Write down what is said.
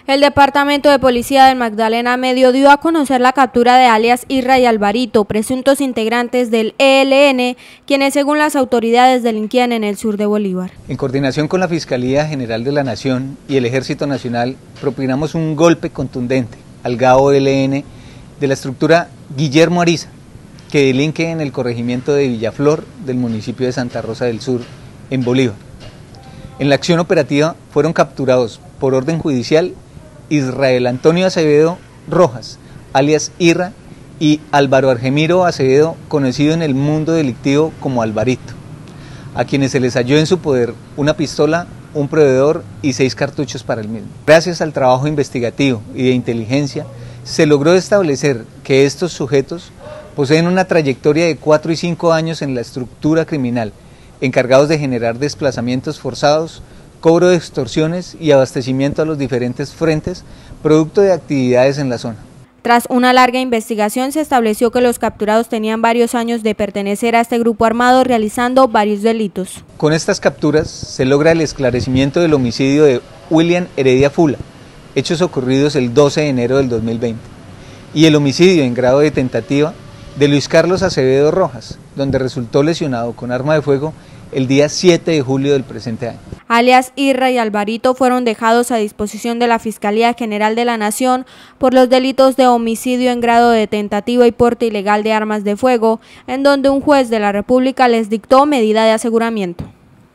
El Departamento de Policía del Magdalena Medio dio a conocer la captura de alias Irra y Alvarito, presuntos integrantes del ELN, quienes según las autoridades delinquían en el sur de Bolívar. En coordinación con la Fiscalía General de la Nación y el Ejército Nacional, propinamos un golpe contundente al GAO ELN de la estructura Guillermo Ariza, que delinque en el corregimiento de Villaflor del municipio de Santa Rosa del Sur, en Bolívar. En la acción operativa fueron capturados por orden judicial Israel Antonio Acevedo Rojas, alias Irra, y Álvaro Argemiro Acevedo, conocido en el mundo delictivo como Alvarito, a quienes se les halló en su poder una pistola, un proveedor y 6 cartuchos para el mismo. Gracias al trabajo investigativo y de inteligencia, se logró establecer que estos sujetos poseen una trayectoria de 4 y 5 años en la estructura criminal, encargados de generar desplazamientos forzados, cobro de extorsiones y abastecimiento a los diferentes frentes, producto de actividades en la zona. Tras una larga investigación se estableció que los capturados tenían varios años de pertenecer a este grupo armado realizando varios delitos. Con estas capturas se logra el esclarecimiento del homicidio de William Heredia Fula, hechos ocurridos el 12 de enero del 2020, y el homicidio en grado de tentativa de Luis Carlos Acevedo Rojas, donde resultó lesionado con arma de fuego el día 7 de julio del presente año. Alias Irra y Alvarito fueron dejados a disposición de la Fiscalía General de la Nación por los delitos de homicidio en grado de tentativa y porte ilegal de armas de fuego, en donde un juez de la República les dictó medida de aseguramiento.